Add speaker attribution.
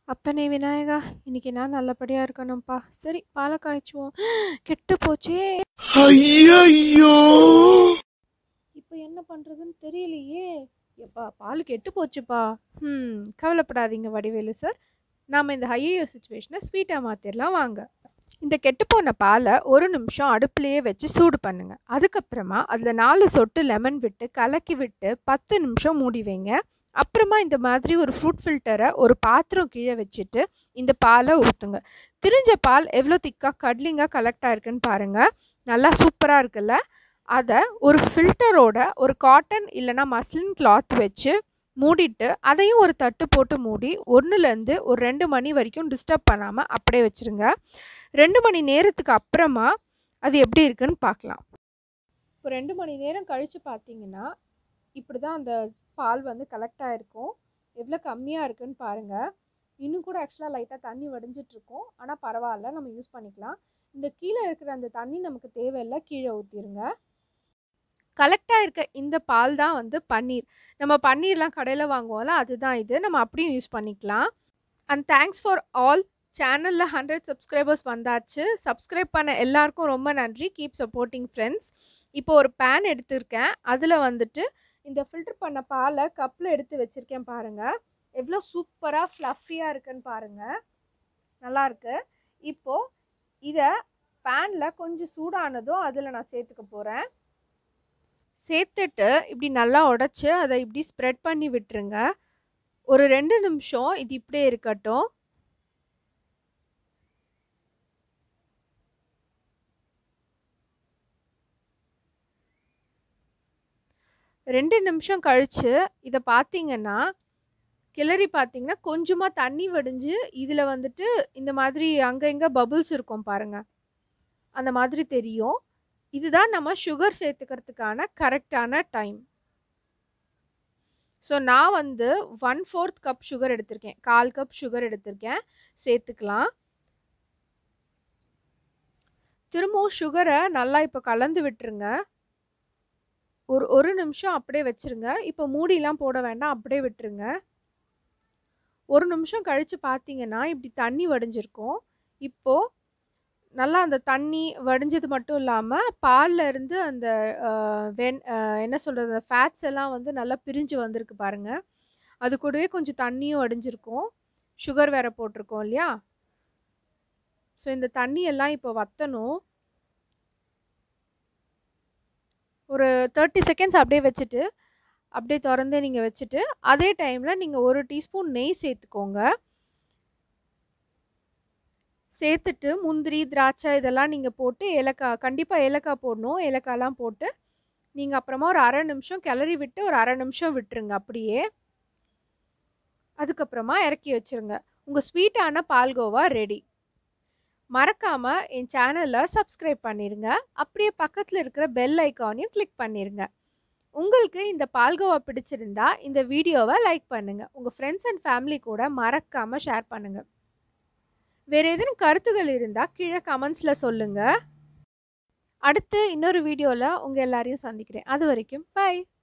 Speaker 1: அப்பனே விநாயகா, இன்னைக்கு நான் நல்லபடியா இருக்கணும்ப்பா. சரி, பாலை காய்ச்சுவோம். கெட்டு போச்சே.
Speaker 2: ஐயோ!
Speaker 1: இப்போ என்ன பண்றதுன்னு தெரியலையே. எப்பா, பால் கெட்டு போச்சுப்பா. கவலைப்படாதீங்க வடிவேலு சார். நாம இந்த ஐயோ சுச்சுவேஷனை ஸ்வீட்டா மாத்திரலாம் வாங்க. இந்த கெட்டுப்போன பாலை 1 நிமிஷம் அடுப்புலேயே வச்சு சூடு பண்ணுங்க. அதுக்கப்புறமா அதில் 4 சொட்டு லெமன் விட்டு கலக்கி விட்டு 10 நிமிஷம் மூடி வைங்க. அப்புறமா இந்த மாதிரி ஒரு ஃப்ரூட் ஃபில்டரை ஒரு பாத்திரம் கீழே வச்சுட்டு இந்த பாலை ஊற்றுங்க. திரிஞ்ச பால் எவ்வளோ திக்காக கட்லிங்காக கலெக்ட் ஆயிருக்குன்னு பாருங்கள். நல்லா சூப்பராக இருக்குல்ல. அதை ஒரு ஃபில்டரோட ஒரு காட்டன் இல்லைனா மஸ்லின் கிளாத் வச்சு மூடிட்டு அதையும் ஒரு தட்டு போட்டு மூடி 1லேருந்து ஒரு 2 மணி வரைக்கும் டிஸ்டர்ப் பண்ணாமல் அப்படியே வச்சுருங்க. 2 மணி நேரத்துக்கு அப்புறமா அது எப்படி இருக்குன்னு பார்க்கலாம். இப்போ 2 மணி நேரம் கழித்து பார்த்தீங்கன்னா இப்படி தான் அந்த பால் வந்து கலெக்ட் ஆகிருக்கும். எவ்வளோ கம்மியாக இருக்குன்னு பாருங்கள். இன்னும் கூட ஆக்சுவலாக லைட்டாக தண்ணி வடிஞ்சிட்ருக்கோம். ஆனால் பரவாயில்ல, நம்ம யூஸ் பண்ணிக்கலாம். இந்த கீழே இருக்கிற அந்த தண்ணி நமக்கு தேவையில்லை, கீழே ஊற்றிடுங்க. கலெக்டாக இருக்க இந்த பால் தான் வந்து பன்னீர். நம்ம பன்னீர்லாம் கடையில் வாங்குவோம்ல, அதுதான் இது. நம்ம அப்படியும் யூஸ் பண்ணிக்கலாம். And thanks for all. சேனலில் 100 சப்ஸ்கிரைபர்ஸ் வந்தாச்சு. சப்ஸ்கிரைப் பண்ண எல்லாருக்கும் ரொம்ப நன்றி. Keep supporting friends. இப்போ ஒரு பேன் எடுத்திருக்கேன். அதில் வந்துட்டு இந்த ஃபில்டர் பண்ண பாலை கப்பில் எடுத்து வச்சுருக்கேன் பாருங்கள். எவ்வளோ சூப்பராக ஃப்ளஃபியாக இருக்குன்னு பாருங்கள். நல்லாயிருக்கு. இப்போது இதை பேனில் கொஞ்சம் சூடானதும் அதில் நான் சேர்த்துக்க போகிறேன். சேர்த்துட்டு இப்படி நல்லா உடச்சி அதை இப்படி ஸ்ப்ரெட் பண்ணி விட்டுருங்க. ஒரு 2 நிமிஷம் இது இப்படியே இருக்கட்டும். ரெண்டு நிமிஷம் கழித்து இதை பார்த்தீங்கன்னா கிளறி பார்த்தீங்கன்னா கொஞ்சமாக தண்ணி வடிஞ்சு இதில் வந்துட்டு இந்த மாதிரி அங்கே இங்கே பபுள்ஸ் இருக்கும் பாருங்கள். அந்த மாதிரி தெரியும். இதுதான் நம்ம சுகர் சேர்த்துக்கிறதுக்கான கரெக்டான டைம். ஸோ நான் வந்து 1/4 கப் சுகர் எடுத்திருக்கேன். 1/4 கப் சுகர் எடுத்திருக்கேன். சேர்த்துக்கலாம். திரும்பவும் சுகரை நல்லா இப்போ கலந்து விட்டுருங்க. ஒரு நிமிஷம் அப்படியே வச்சுருங்க. இப்போ மூடிலாம் போட வேண்டாம், அப்படியே விட்டுருங்க. 1 நிமிஷம் கழித்து பார்த்தீங்கன்னா இப்படி தண்ணி வடிஞ்சிருக்கும். இப்போது நல்லா அந்த தண்ணி வடிஞ்சது மட்டும் இல்லாமல் பாலில் இருந்து அந்த என்ன சொல்கிறது, அந்த ஃபேட்ஸ் எல்லாம் வந்து நல்லா பிரிஞ்சு வந்திருக்கு பாருங்கள். அது கூடவே கொஞ்சம் தண்ணியும் வடிஞ்சிருக்கும். சுகர் வேறு போட்டிருக்கோம் இல்லையா. ஸோ இந்த தண்ணியெல்லாம் இப்போ வற்றணும். ஒரு 30 செகண்ட்ஸ் அப்படியே வச்சுட்டு அப்படியே திறந்து நீங்கள் வச்சுட்டு அதே டைமில் நீங்கள் 1 டீஸ்பூன் நெய் சேர்த்துக்கோங்க. சேர்த்துட்டு முந்திரி திராட்சை இதெல்லாம் நீங்கள் போட்டு ஏலக்காய், கண்டிப்பாக ஏலக்காய் போடணும். ஏலக்காய்லாம் போட்டு நீங்கள் அப்புறமா ஒரு 1/2 நிமிஷம் கிளறி விட்டு ஒரு 1/2 நிமிஷம் விட்டுருங்க அப்படியே. அதுக்கப்புறமா இறக்கி வச்சுருங்க. உங்கள் ஸ்வீட்டான பால்கோவா ரெடி. மறக்காமல் என் சேனலை சப்ஸ்கிரைப் பண்ணிடுங்க. அப்படியே பக்கத்தில் இருக்கிற பெல் ஐக்கானையும் கிளிக் பண்ணிடுங்க. உங்களுக்கு இந்த பால்கோவா பிடிச்சிருந்தா இந்த வீடியோவை லைக் பண்ணுங்கள். உங்கள் ஃப்ரெண்ட்ஸ் அண்ட் ஃபேமிலி கூட மறக்காமல் ஷேர் பண்ணுங்கள். வேறு எதுவும் கருத்துகள் இருந்தால் கீழே கமெண்ட்ஸில் சொல்லுங்கள். அடுத்து இன்னொரு வீடியோவில் உங்கள் எல்லாரையும் சந்திக்கிறேன். அது வரைக்கும் பை.